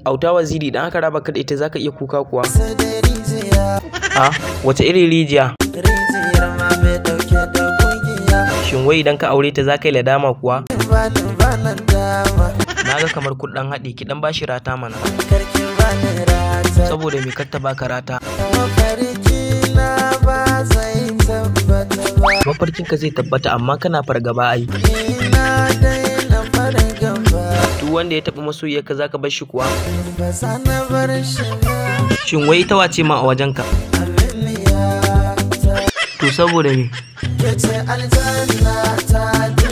Auta Waziri, dan aka raba ka da ita zaka iya kuka kuwa? A wace irin rijiya? Shin wai idan ka aure ta zaka yi ladama kuwa? Na ga kamar kun dan haɗe, ki dan bashi rata mana. Saboda me kar ta baka rata? Mafarkin ka zai tabbata amma kana fargaba ai. Duk wanda ya taɓa masoyiyarka zaka bar shi kuwa? Shin wai ita wace ma a wajenka? To saboda me?